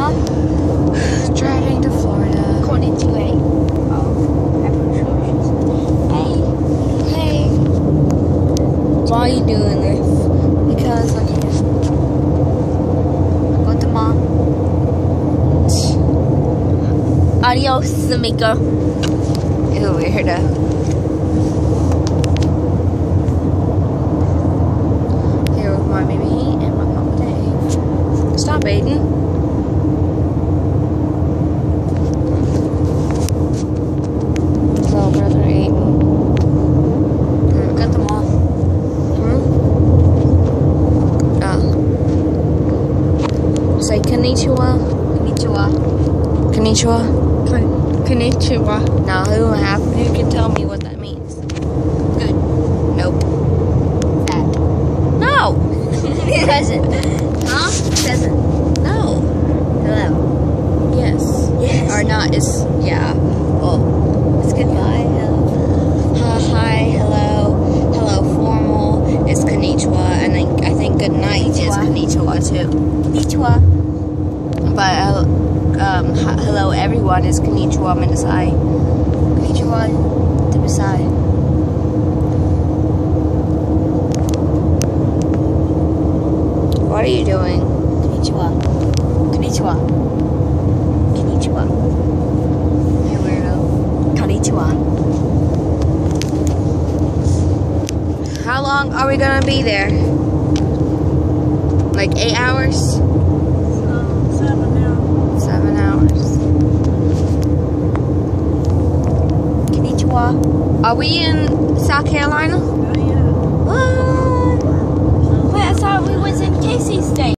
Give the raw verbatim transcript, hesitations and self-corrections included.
Huh? Driving to Florida. Konnichiwa. Oh, I'm pretty sure she's. Hey. Hey. Why are you doing this? Because I can. Go to mom. Adios, Samika. You weirdo. Here with my baby and my Papa Dave. Stop, Aiden. Hello, brother Aiden. Got them all. Hmm? Oh. Say konnichiwa. Konnichiwa. Konnichiwa. Konnichiwa. Now, who have who can tell me what that means? Good. Nope. Bad. No. Present. Huh? Present. No. Hello. Yes. Yes. Or not is yeah. Well, It's goodbye. Hello. hi, hi, hello, hello, formal is konnichiwa, and then I think good night is konnichiwa too. Konnichiwa. But uh, um, h- hello everyone is konnichiwa minasai. Konnichiwa. Demasai. What are you doing? Konnichiwa. Konnichiwa. Konnichiwa. You weirdo. Konnichiwa. How long are we gonna be there? Like eight hours? Seven now. Seven hours. Konnichiwa. Are we in South Carolina? Oh, yeah. What? Wait, I thought we was in Casey's state.